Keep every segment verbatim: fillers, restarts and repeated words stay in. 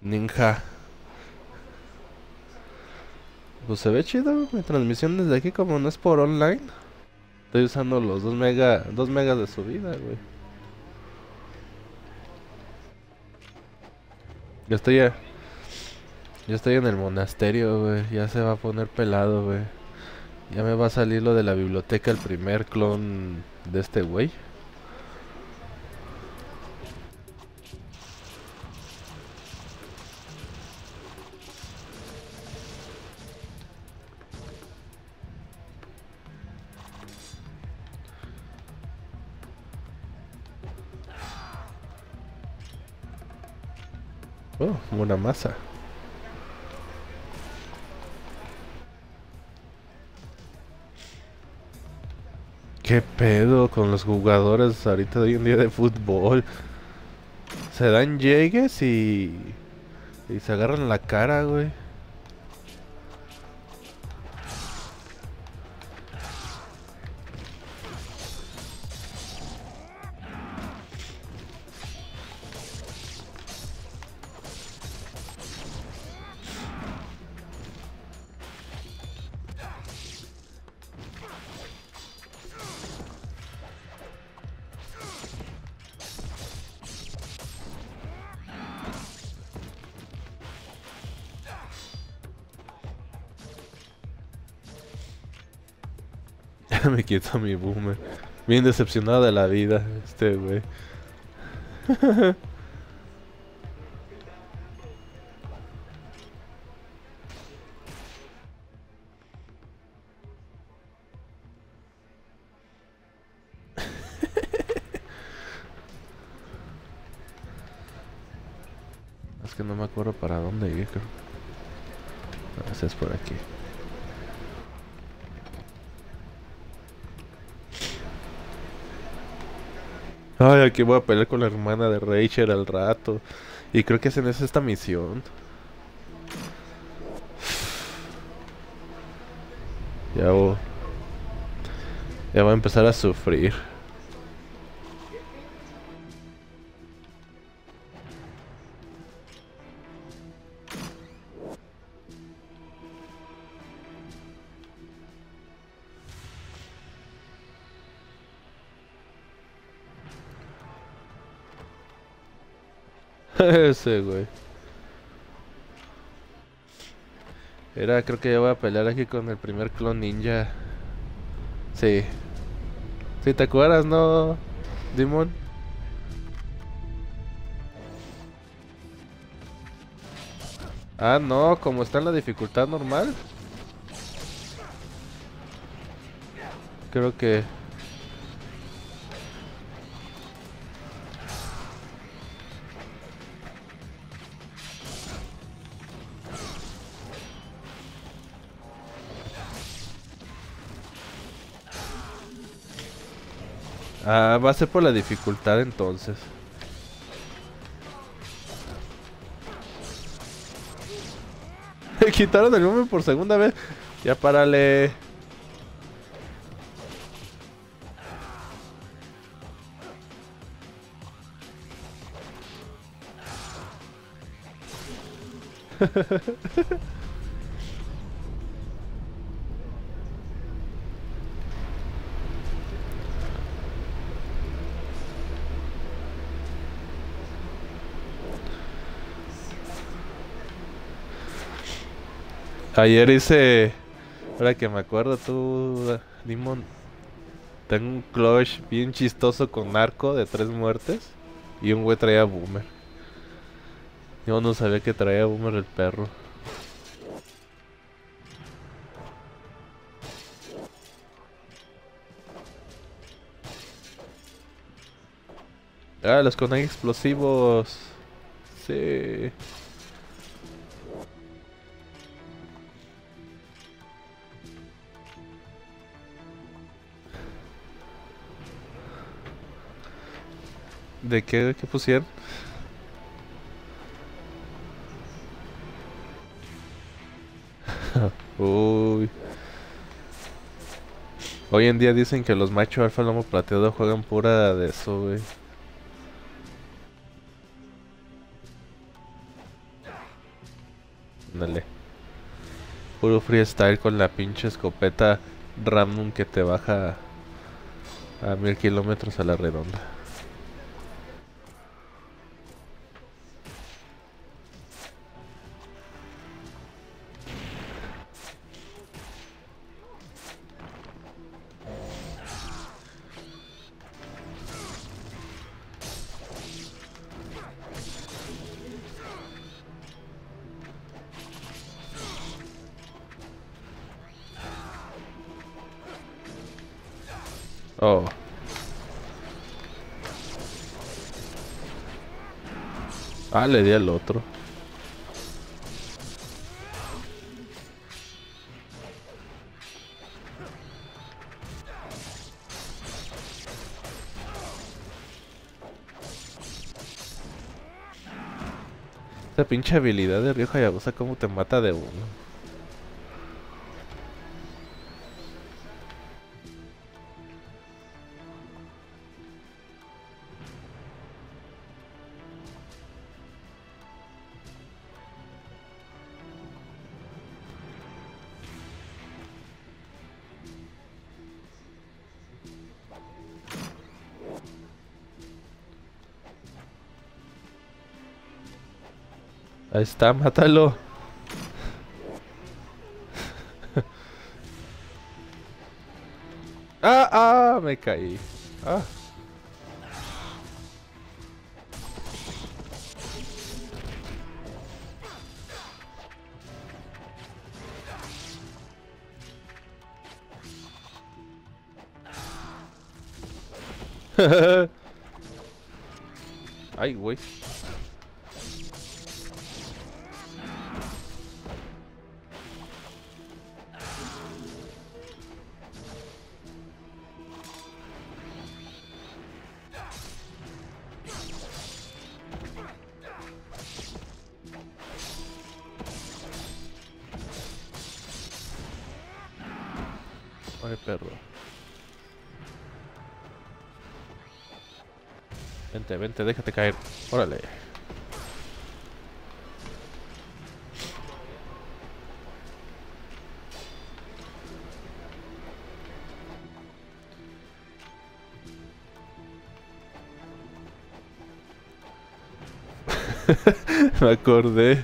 Ninja. Pues se ve chido. Mi transmisión desde aquí, como no es por online. Estoy usando los dos mega, dos megas de subida, güey. Yo estoy, a- yo estoy en el monasterio, güey. Ya se va a poner pelado, güey. Ya me va a salir lo de la biblioteca, el primer clon de este güey. Oh, una masa. ¿Qué pedo con los jugadores ahorita de hoy en día de fútbol? Se dan llegues y, y se agarran la cara, güey. Me quito mi boomer. Bien decepcionado de la vida, este güey. Es que no me acuerdo para dónde ir, creo. A ver si es por aquí. Ay, aquí voy a pelear con la hermana de Rachel al rato. Y creo que hacen es esta misión. Ya voy, ya voy a empezar a sufrir. Ese güey. Era, creo que ya voy a pelear aquí con el primer clon ninja. Sí. Sí, ¿te acuerdas, no, Dimon? Ah, no, como está en la dificultad normal. Creo que... Ah, va a ser por la dificultad entonces. Quitaron el volumen por segunda vez. Ya párale. Ayer hice... Ahora que me acuerdo tú, Dimon. Tengo un clutch bien chistoso con arco de tres muertes. Y un güey traía boomer. Yo no sabía que traía boomer el perro. Ah, los con explosivos. Sí. ¿De qué, de qué pusieron? Uy. Hoy en día dicen que los machos alfa lomo plateado juegan pura de eso, güey. Ándale. Puro freestyle con la pinche escopeta random que te baja a mil kilómetros a la redonda. Oh. Ah, le di al otro. Esa pinche habilidad de Ryo Hayabusa, cómo te mata de uno. Ahí está, mátalo. Ah, ah, me caí. Ah. Ay, güey. Ay, perro. Vente, vente, déjate caer. Órale. Me acordé.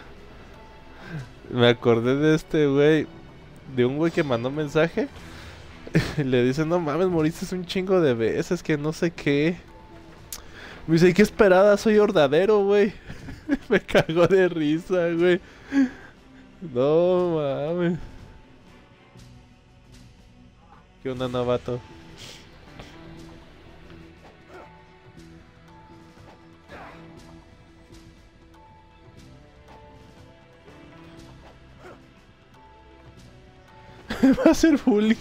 Me acordé de este güey. De un güey que mandó mensaje. Y le dice, no mames, moriste un chingo de veces, que no sé qué. Me dice, ¿qué esperada? Soy hordadero, güey. Me cagó de risa, güey. No mames. ¿Qué onda, novato? Va a ser bullying.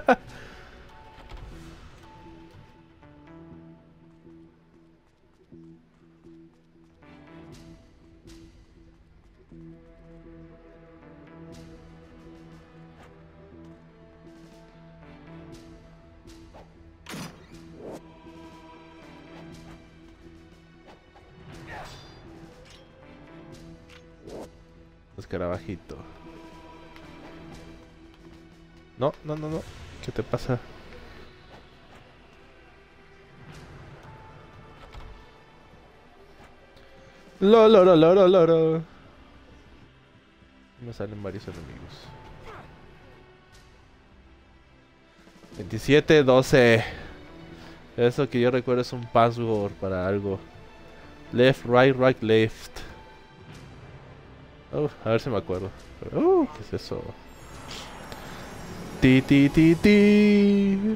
Escarabajito. No, no, no, no. ¿Qué te pasa? Lolo, lolo, lolo, lolo. Me salen varios enemigos. veintisiete, doce. Eso que yo recuerdo es un password para algo. Left, right, right, left. Uh, a ver si me acuerdo. Uh, ¿qué es eso? Ti, ti, ti, ti.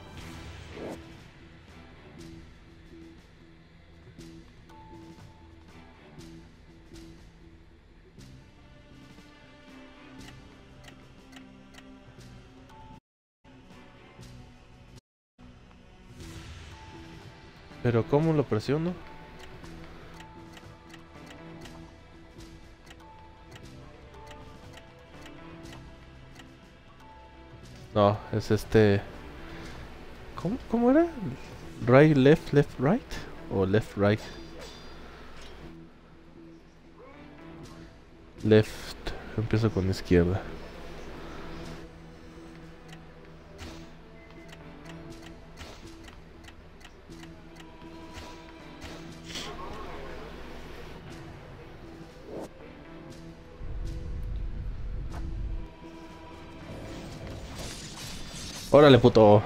Pero ¿cómo lo presiono? No, es este... ¿Cómo, cómo era? Right, left, left, right. O left, right. Left. Empiezo con izquierda. Órale, puto.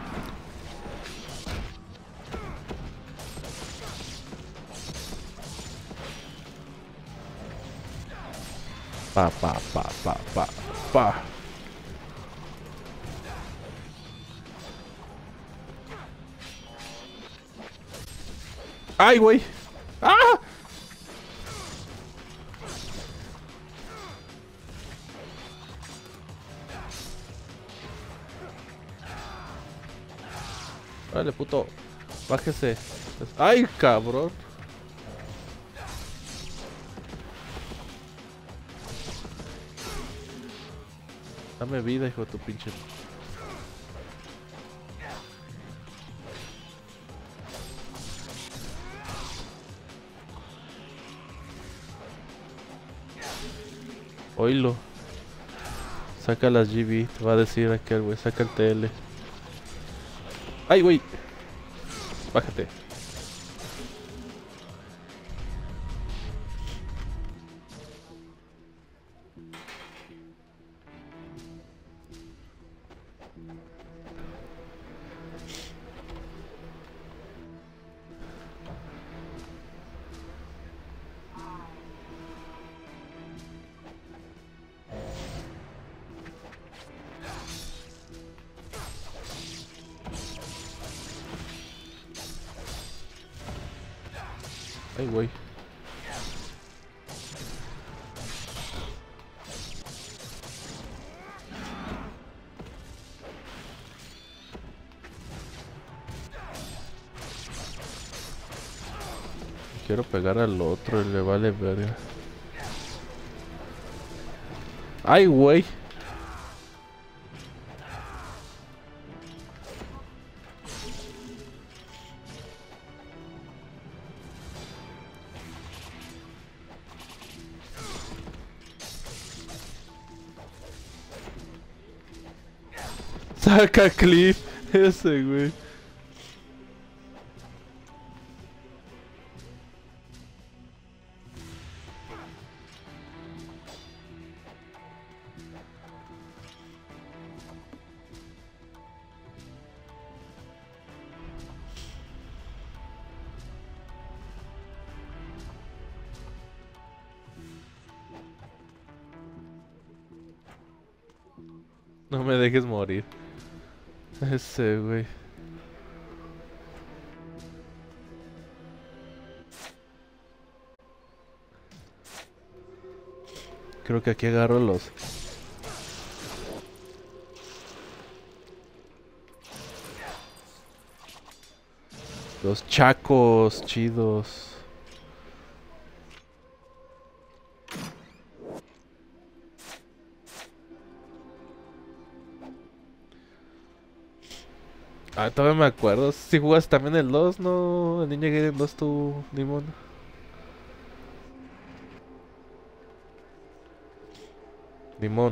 Pa, pa, pa, pa, pa, pa. ¡Ay, güey! ¡Ah! Órale, puto. Bájese. ¡Ay, cabrón! Dame vida, hijo de tu pinche. Oílo. Saca las G B, te va a decir aquel güey. Saca el T L. ¡Ay, güey! Bájate. Ay, güey. Quiero pegar al otro y le vale verga. Ay, güey. Saca Cliff, ese güey. No me dejes morir. Ese güey. Creo que aquí agarro los... Los chacos chidos. Ah, todavía me acuerdo. Si jugas también el dos, ¿no? El Ninja Gaiden dos, tú, Dimon. Dimon.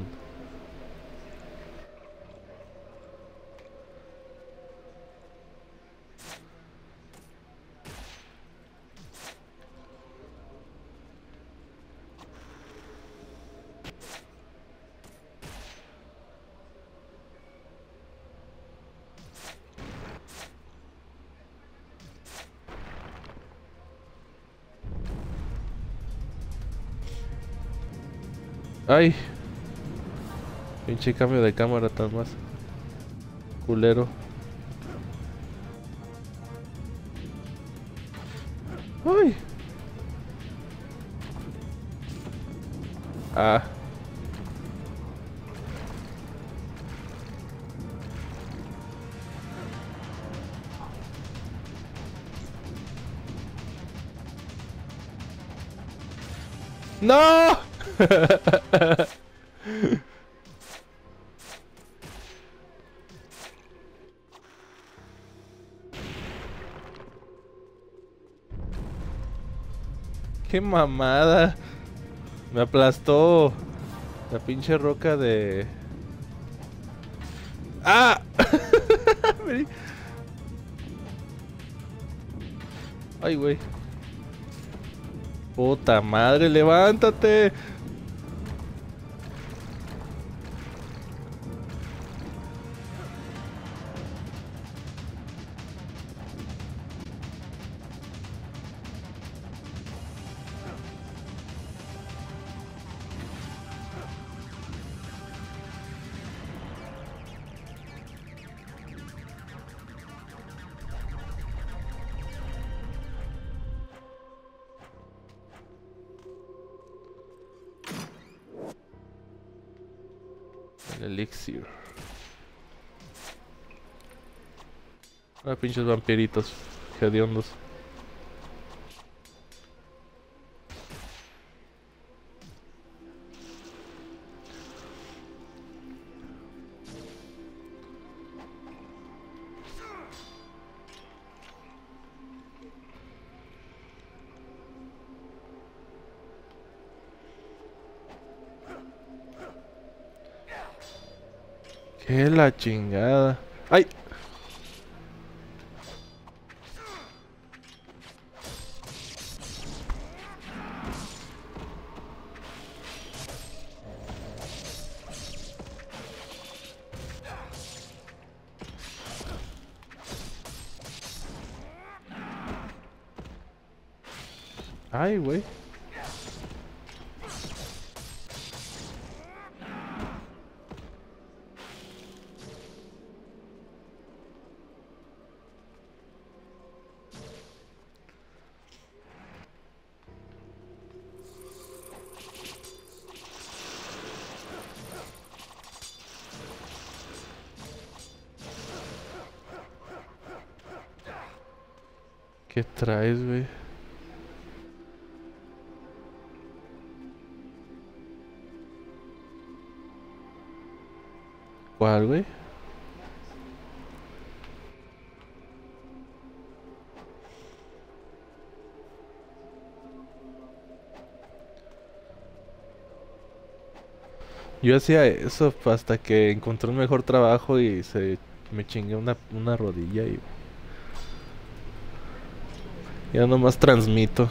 Ay. Pinche cambio de cámara tan más culero. Ay. Ah. ¡No! ¡Qué mamada! Me aplastó. La pinche roca de... ¡Ah! Ay, güey. Puta madre, levántate. El elixir. Ah, pinches vampiritos hediondos. ¡Qué la chingada! ¡Ay! ¡Ay, güey! ¿Qué traes, güey? ¿Cuál, güey? Yo hacía eso hasta que encontré un mejor trabajo y se me chingué una, una rodilla y ya nomás transmito.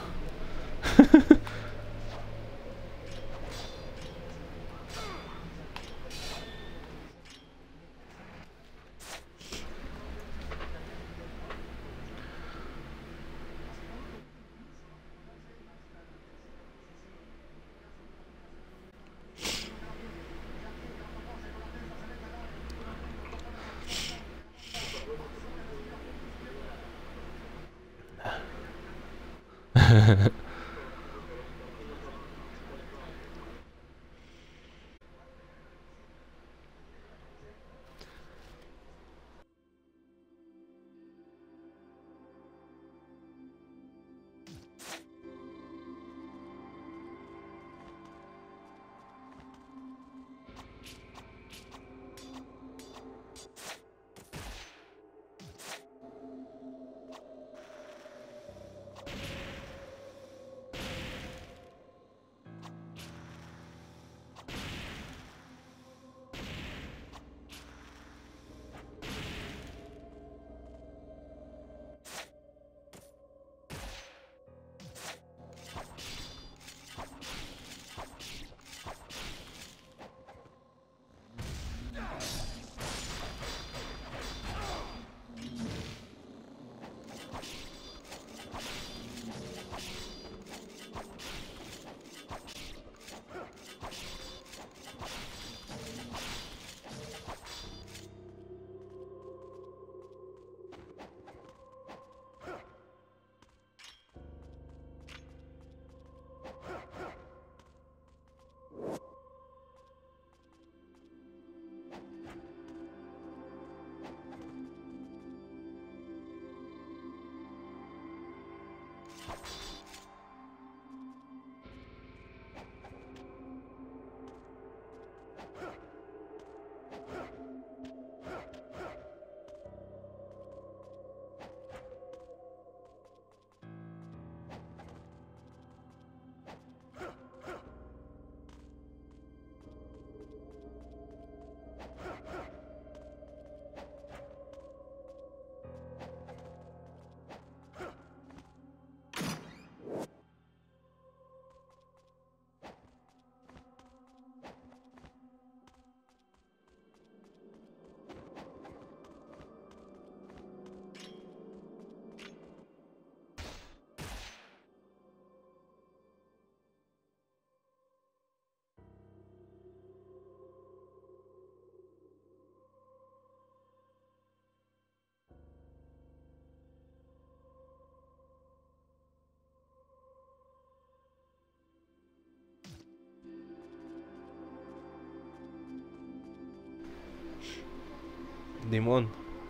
Dimon.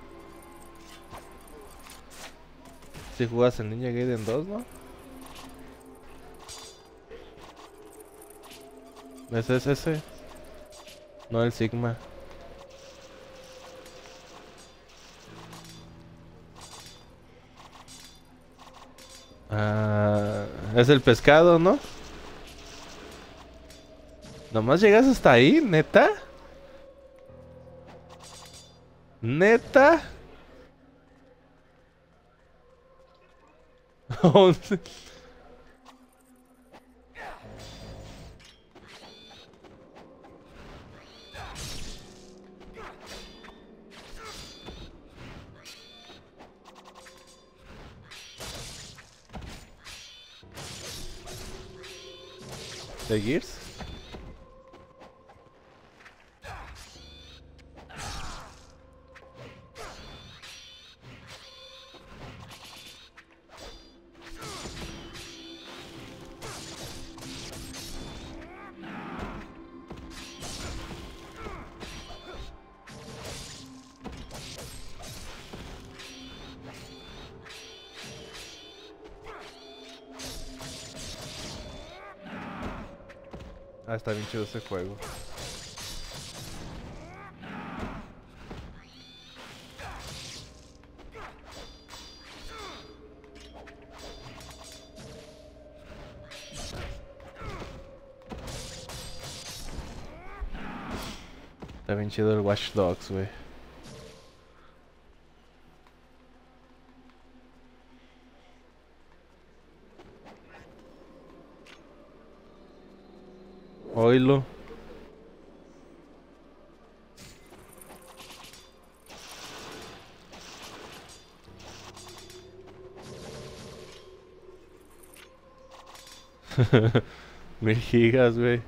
Si jugas en Ninja Gaiden dos, ¿no? Ese es ese. No el Sigma. Ah, es el pescado, ¿no? Nomás llegas hasta ahí, ¿neta? ¿Neta? ¿De Gears? Ah, está bien chido ese juego. Está bien chido el Watch Dogs, güey. Oílo. Mil gigas, güey.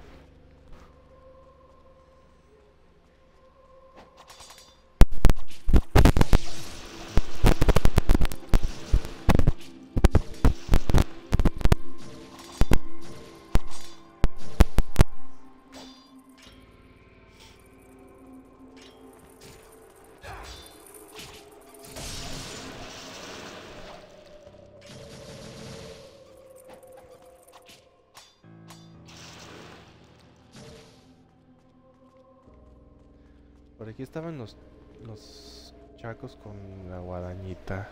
Por aquí estaban los, los chacos con la guadañita.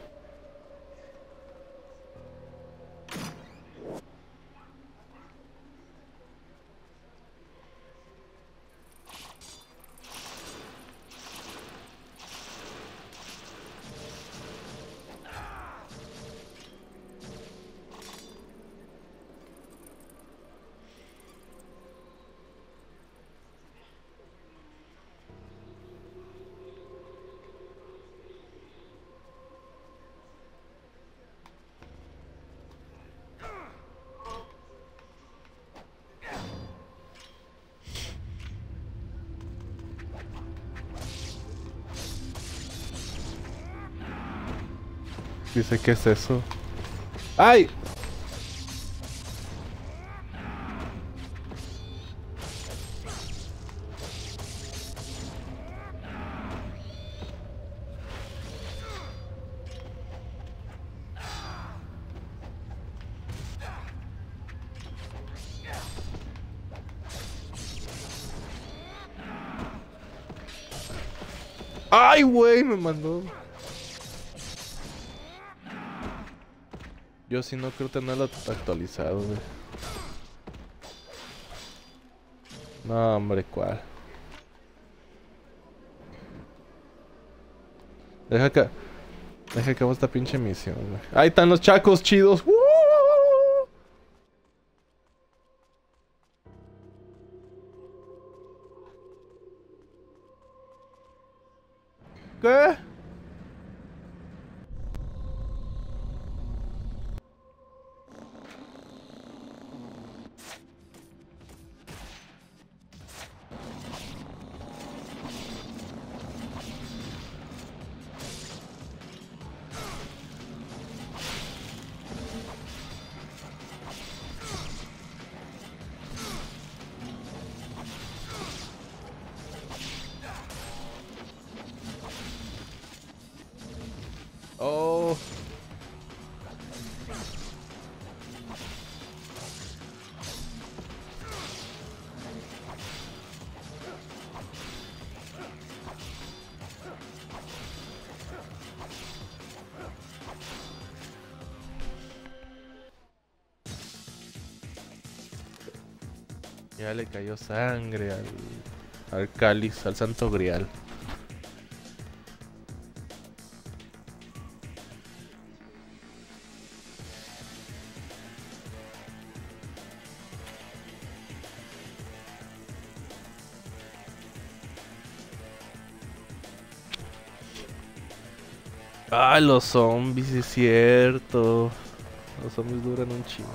Dice, ¿qué es eso? ¡Ay! ¡Ay, güey! Me mandó. Yo sí no creo tenerlo actualizado, güey. No, hombre, ¿cuál? Deja que... Deja que haga esta pinche misión, güey. ¡Ahí están los chacos chidos! ¡Woo! ¿Qué? Ya le cayó sangre al, al cáliz, al santo grial. Ah, los zombies, es cierto. Los zombies duran un chingo.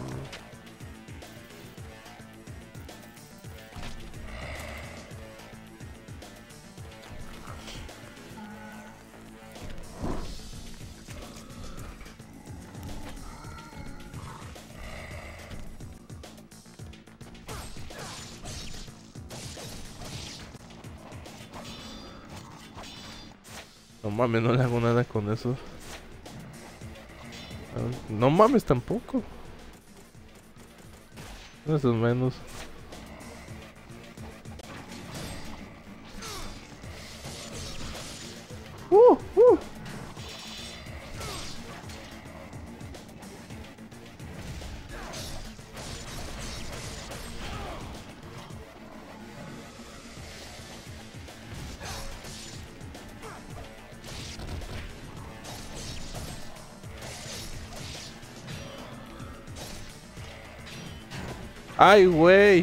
No mames, no le hago nada con eso. No mames tampoco. Eso es menos. Uh, uh. Ay, güey.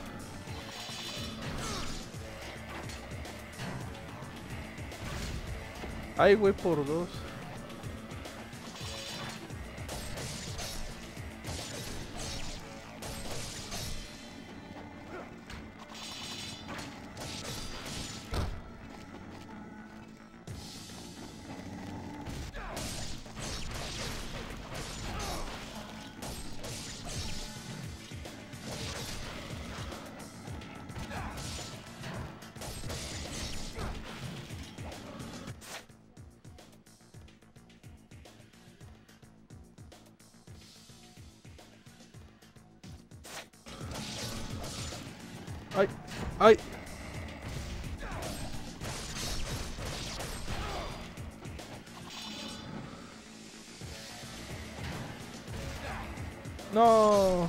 Ay, güey, por dos. Ay, ay. No.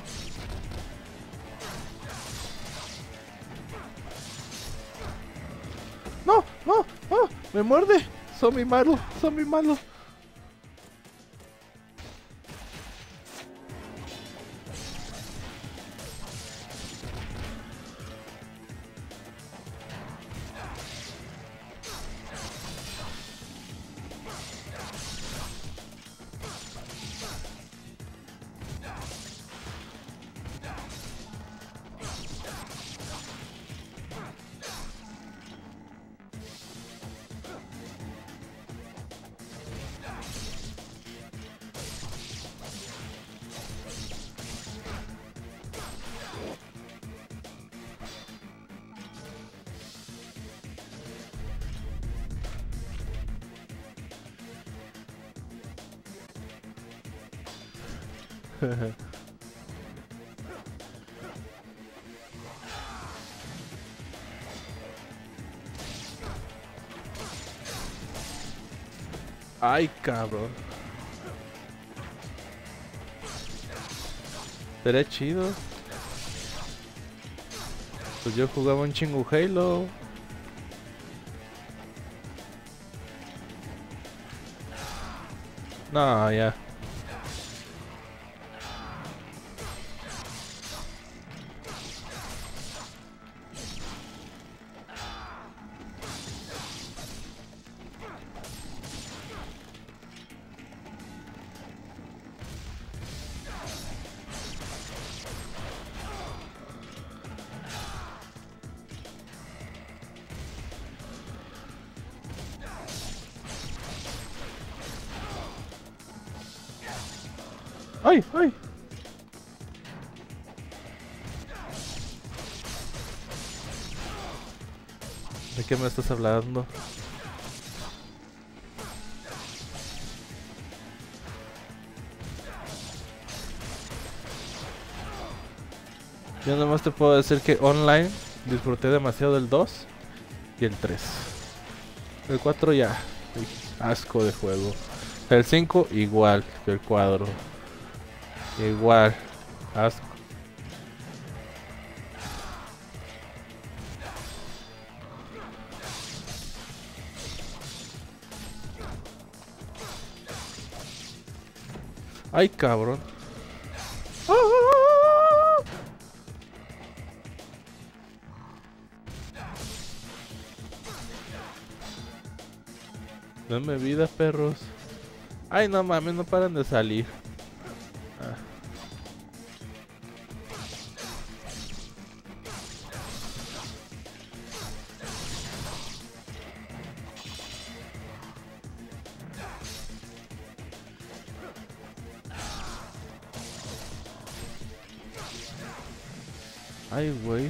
No, no, no. Me muerde. Son mi malo, son mi malo. Ay, cabrón. Sería chido. Pues yo jugaba un chingo Halo. No, ya. ¡Ay, ay! ¿De qué me estás hablando? Yo nomás te puedo decir que online disfruté demasiado del dos y el tres. El cuatro ya, asco de juego. El cinco igual que el cuadro. Igual, asco. Ay, cabrón. ¡Ah! Dame vida, perros. Ay, no mames, no paran de salir. Ah. Ay, güey.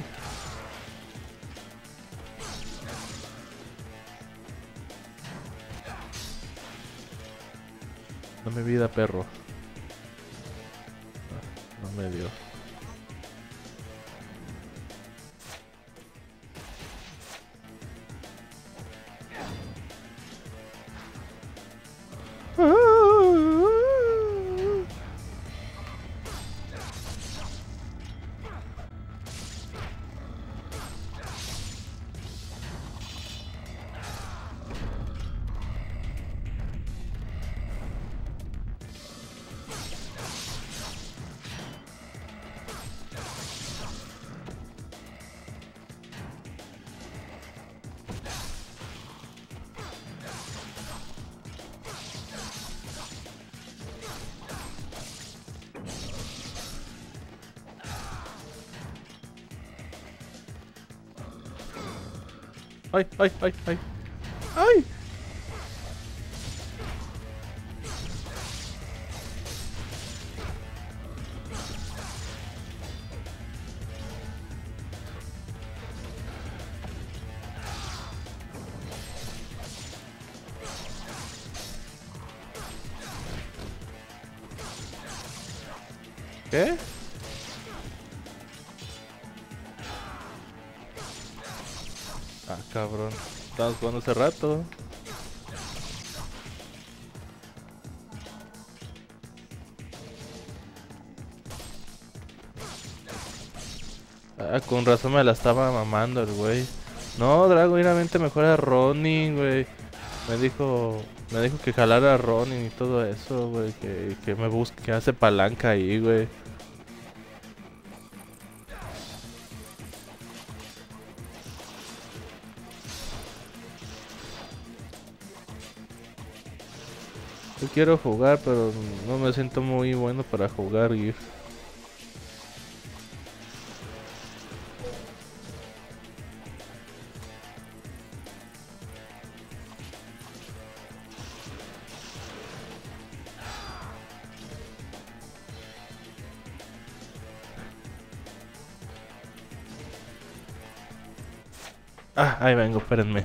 Dame vida, perro. No, no me dio. Ay, ay, ay, ay. Ay. ¿Qué? Ah, cabrón. Estábamos jugando hace rato. Ah, con razón me la estaba mamando el güey. No, Drago, mira, vente mejor a Ronin, güey. Me dijo, me dijo que jalara a Ronin y todo eso, güey. Que, que me busque, que hace palanca ahí, güey. Yo quiero jugar, pero no me siento muy bueno para jugar, Gear. Ah, ahí vengo, espérenme.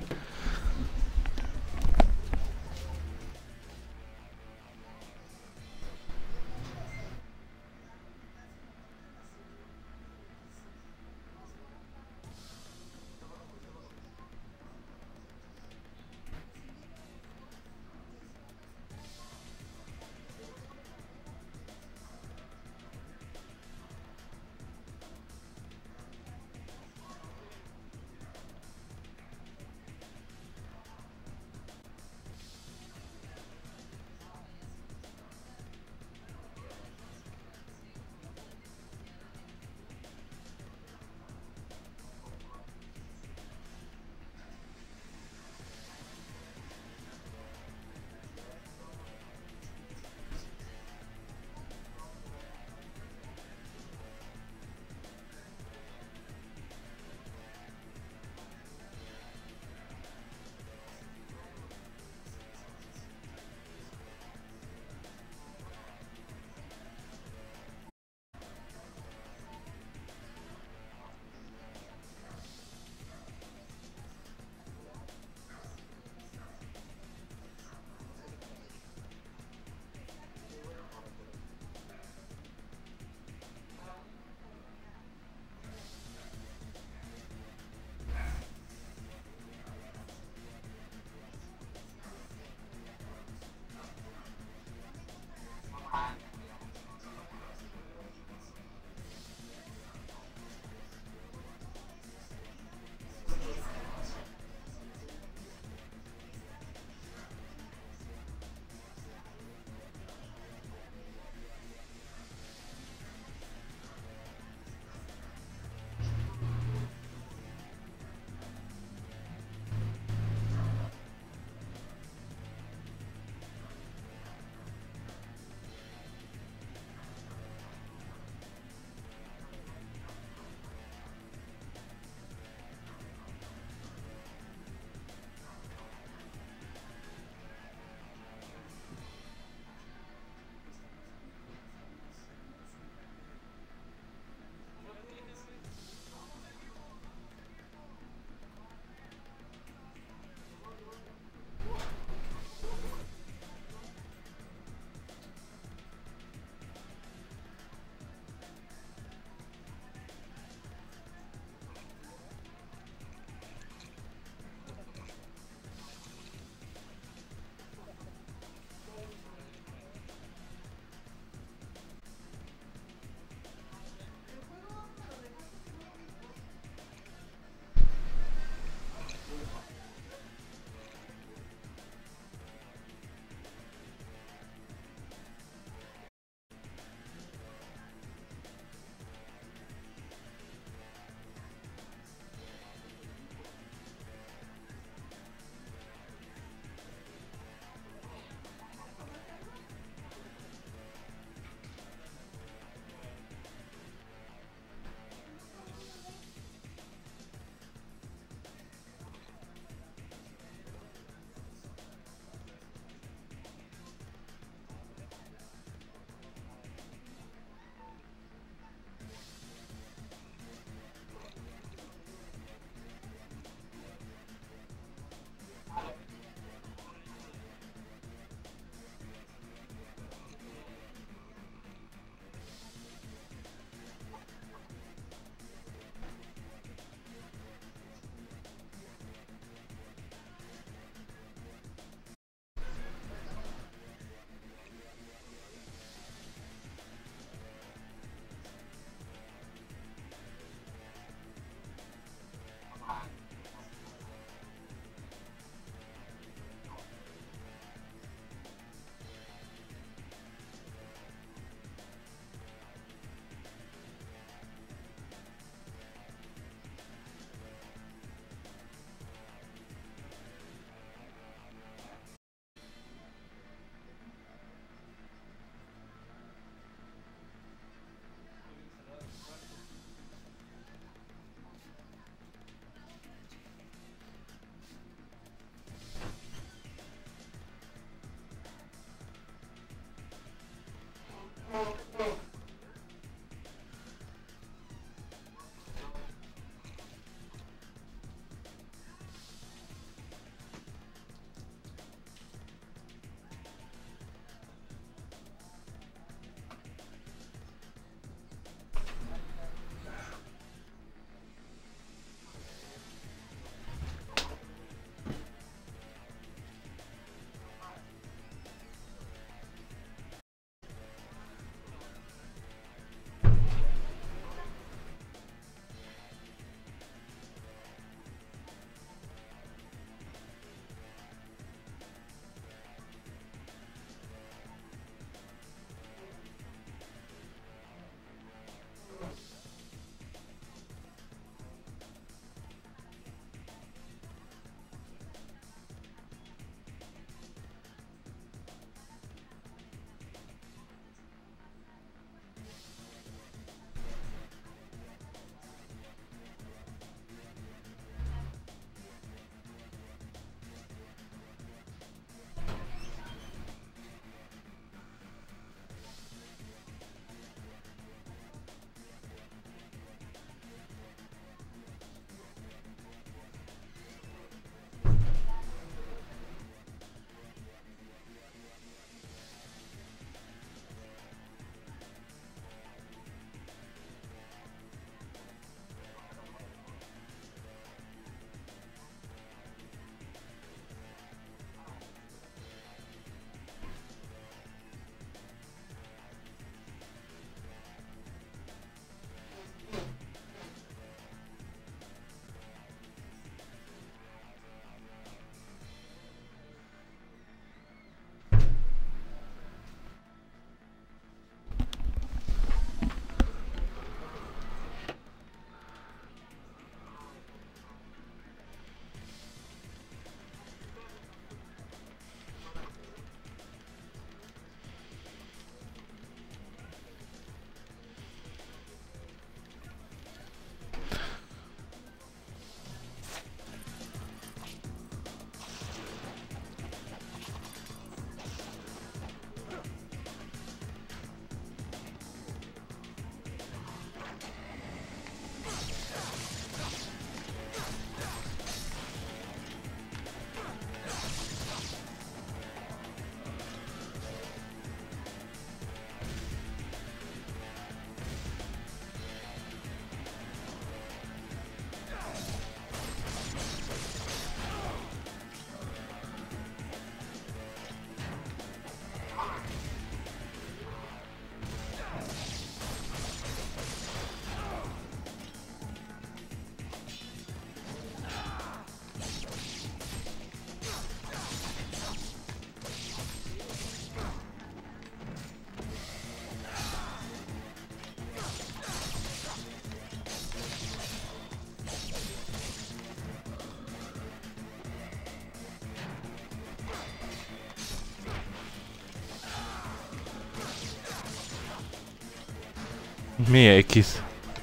Mi X.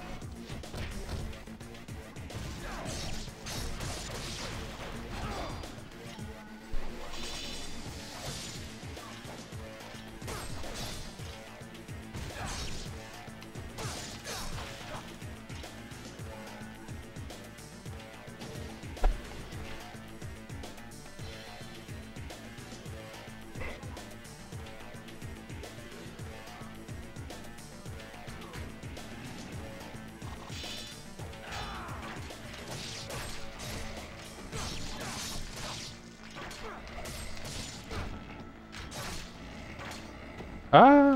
Ah.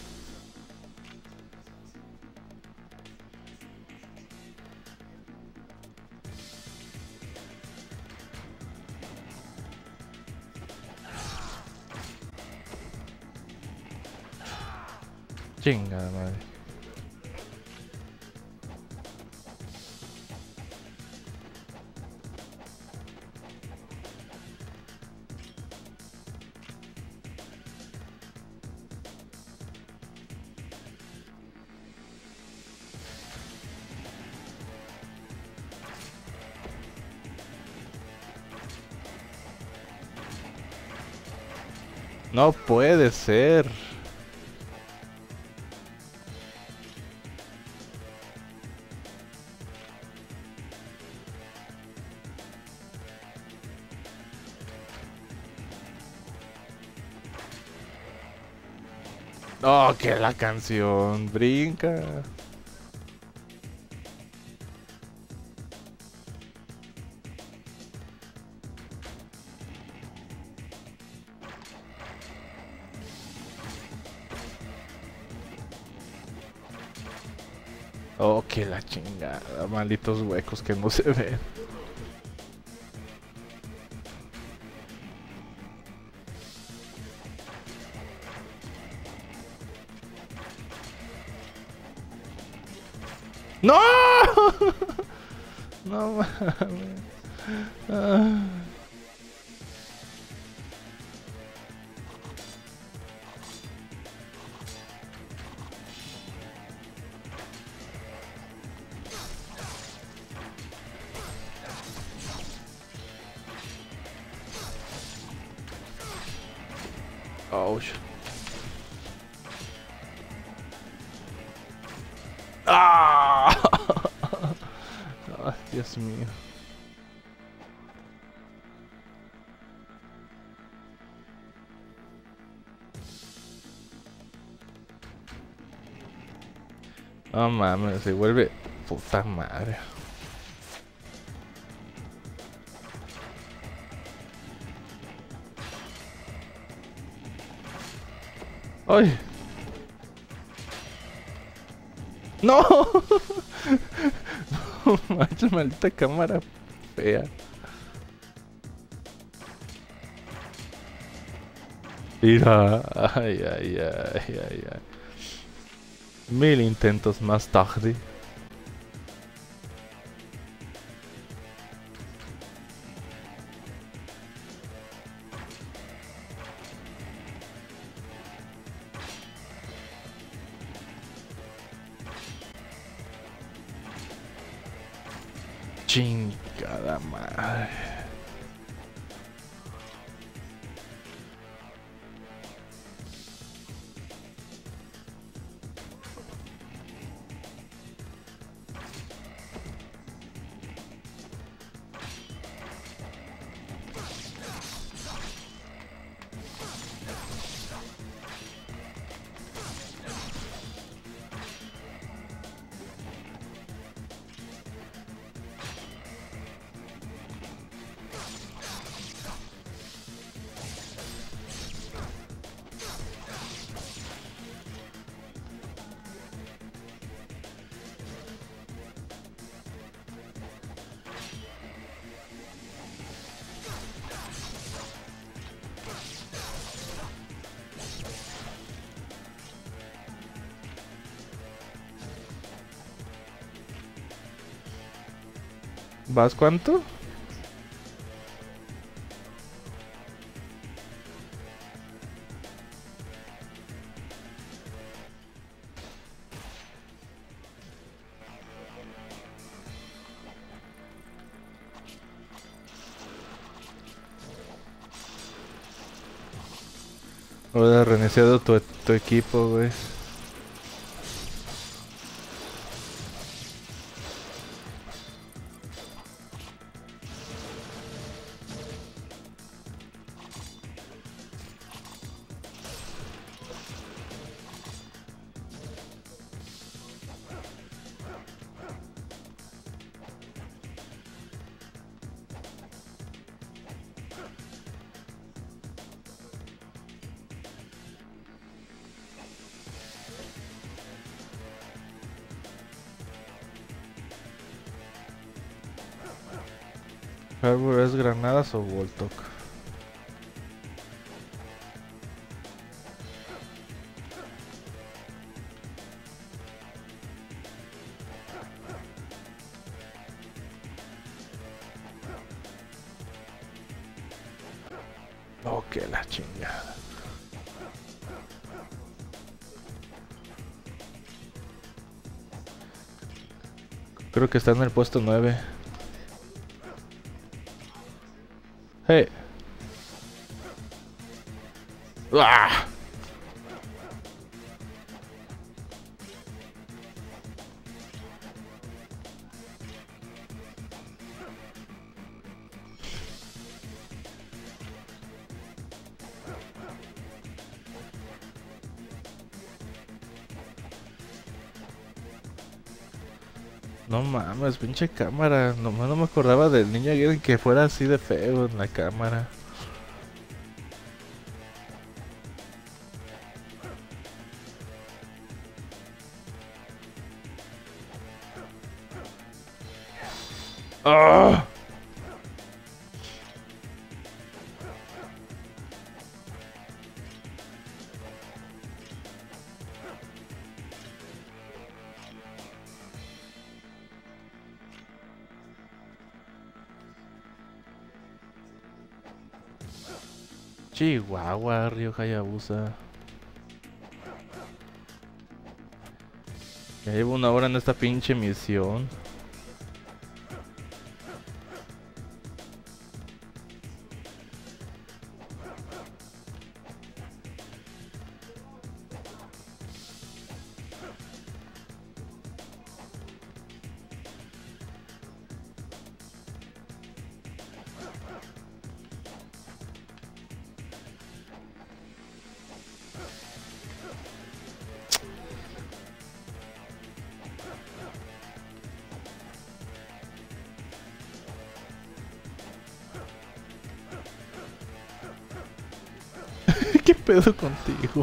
Chingada madre. No puede ser. Oh, que la canción brinca. Oh, que la chingada, malditos huecos que no se ven. ¡No! No mames. Ah. Oh, shit. ¡Ah! Ay, Dios mío. No mames, se vuelve puta madre. ¡Ay! ¡No! No manches, maldita cámara fea. Mira, ay, ay, ay, ay, ay. Mil intentos más tarde. Chingada madre. ¿Vas cuánto? Ahora reiniciado tu, tu equipo, güey. Harbor es granadas o Voltok. Oh, que la chingada. Creo que está en el puesto nueve. Hey. ¡Ah! No mames, pinche cámara. Nomás no me acordaba del niño Gaiden que fuera así de feo en la cámara. ¡Ah! Chihuahua, Río Hayabusa. Ya llevo una hora en esta pinche misión. ¿Qué pedo contigo?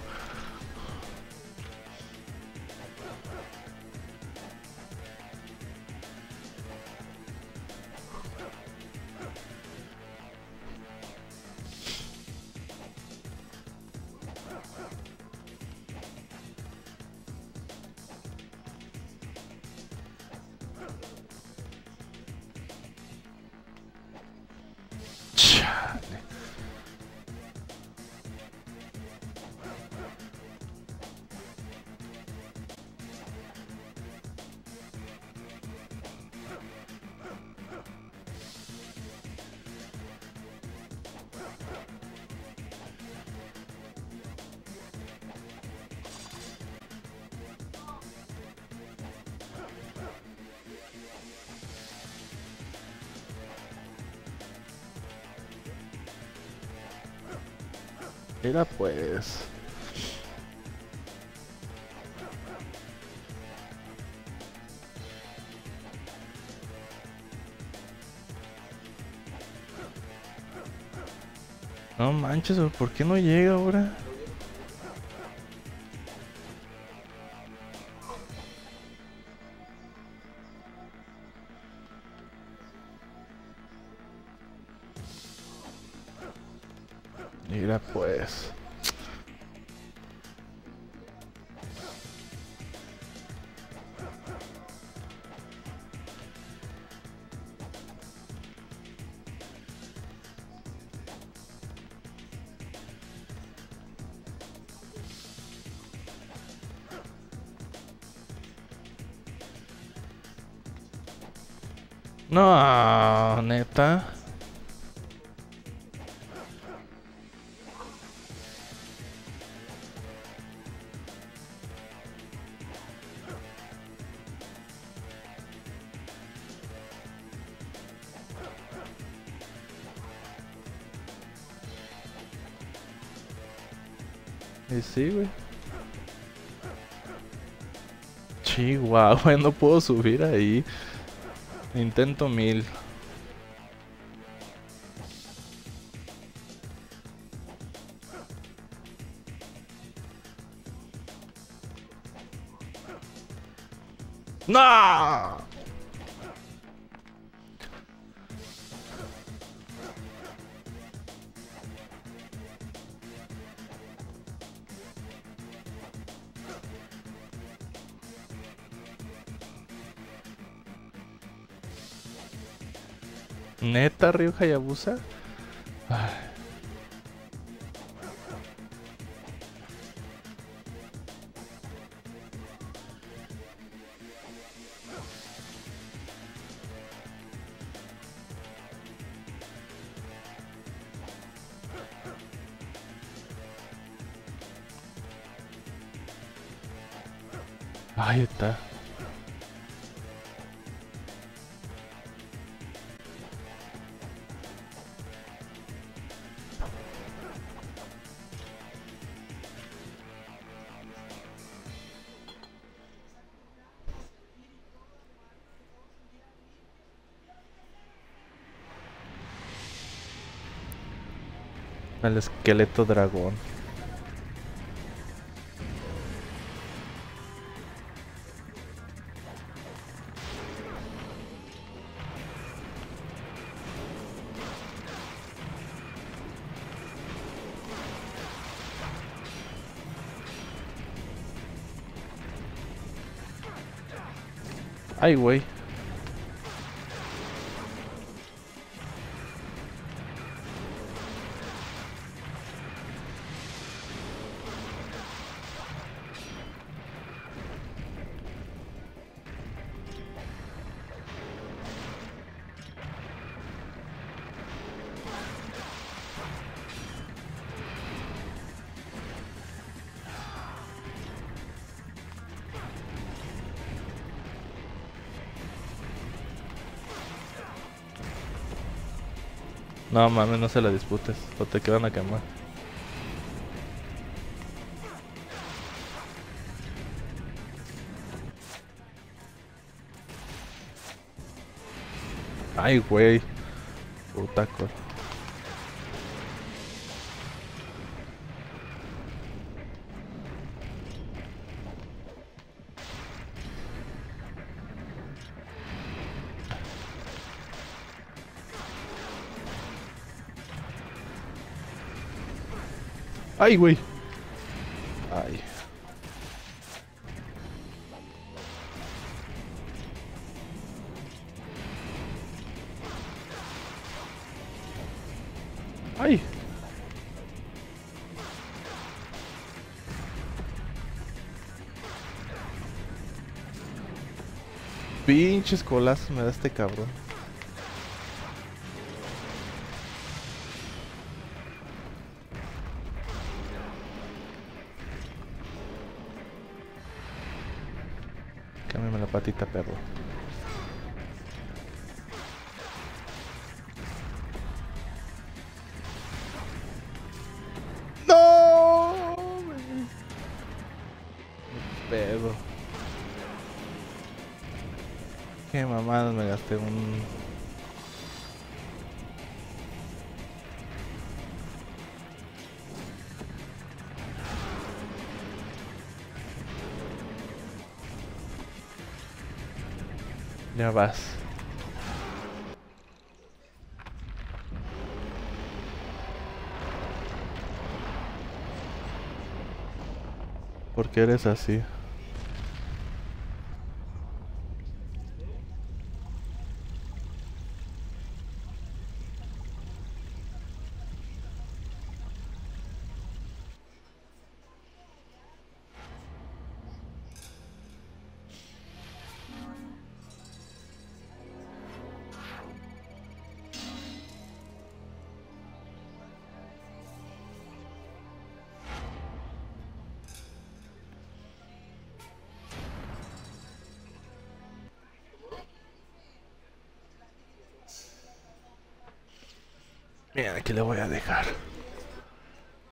Chale. Mira pues. No manches, ¿por qué no llega ahora? Mira pues. No, neta. Y sí, güey. Chihuahua, no puedo subir ahí. Intento mil. ¡No! ¿Neta, Ryu Hayabusa? Ay. Ahí está. El esqueleto dragón. Ay, güey. No mames, no se la disputes o te quedan a quemar. Ay, güey. Puta cosa. Ay, güey. Ay. Ay. Pinches colazos me da este cabrón. Cámbiame la patita, perro. ¡No! Pedo. Qué mamadas, me gasté un... Ya vas. ¿Por qué eres así? Mira, aquí le voy a dejar.